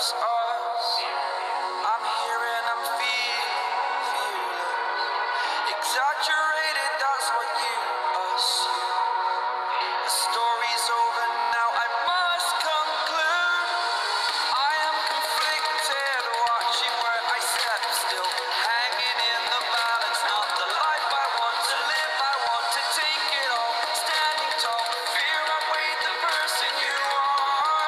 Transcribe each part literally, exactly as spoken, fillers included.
just us. I'm here and I'm feeling fearless. Exaggerated, that's what you assume. The story's over now, I must conclude. I am conflicted, watching where I step still, hanging in the balance, not the life I want to live. I want to take it all, standing tall, fear outweighed the person you are.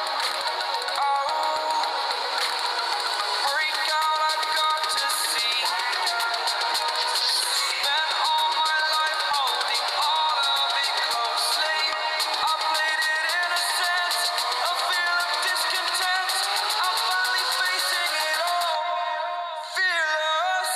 Oh, break out, I've got to see. Spent all my life holding all of it closely. I played it innocent, a feel of discontent. I'm finally facing it all, fearless.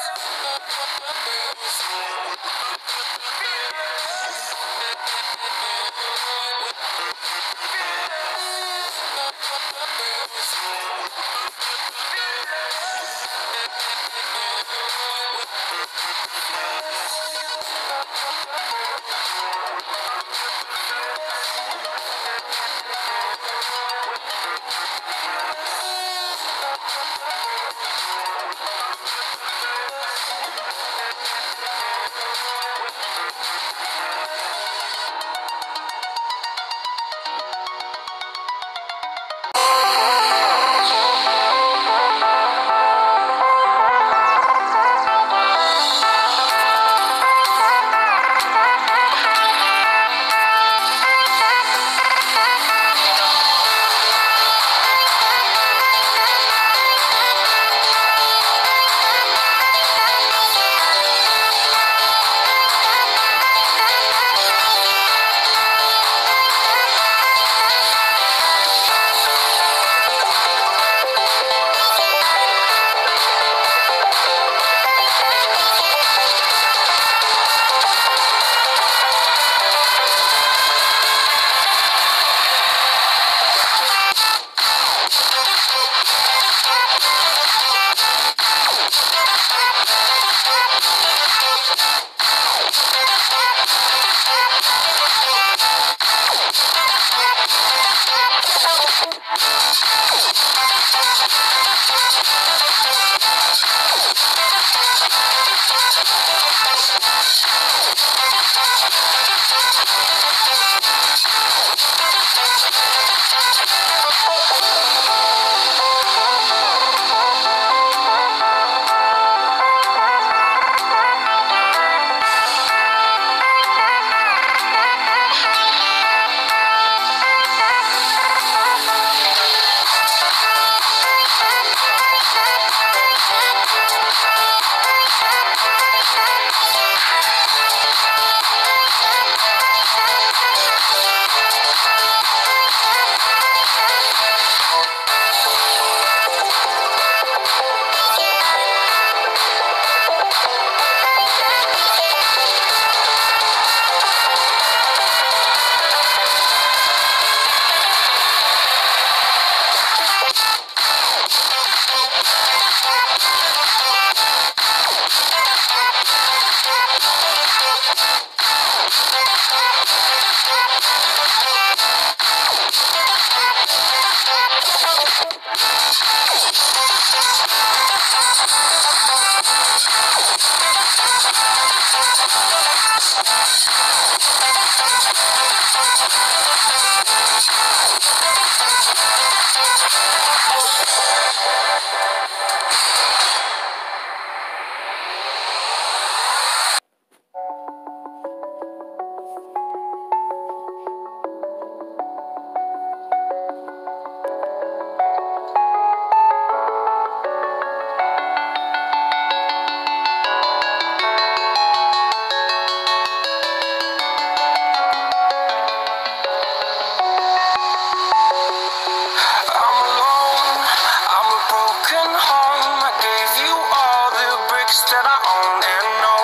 That I own and know.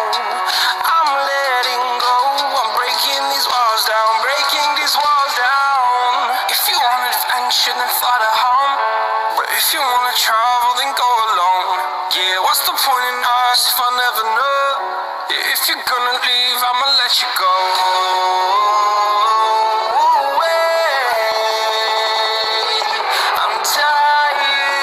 I'm letting go. I'm breaking these walls down, breaking these walls down. If you want adventure, then fly to home. But if you wanna travel, then go alone. Yeah, what's the point in us if I never know? If you're gonna leave, I'ma let you go. I'm tired.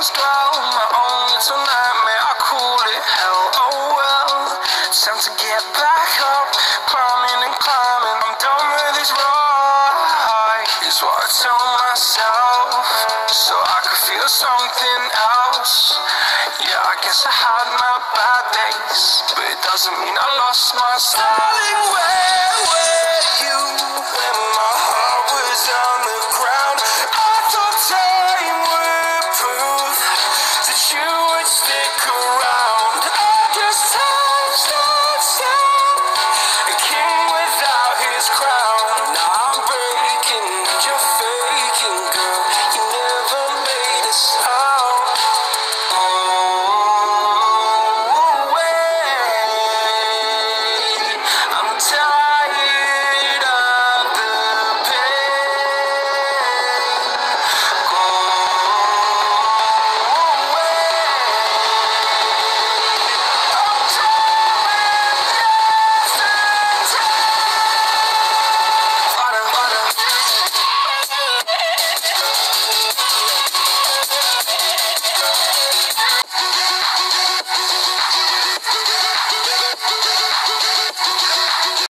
always dwell, my own little nightmare, I call it hell. Oh well, time to get back up, climbing and climbing. I'm done with this ride, is what I tell myself, so I could feel something else. Yeah, I guess I had my bad days, but it doesn't mean I lost my style. Darling, where were you when my heart was on the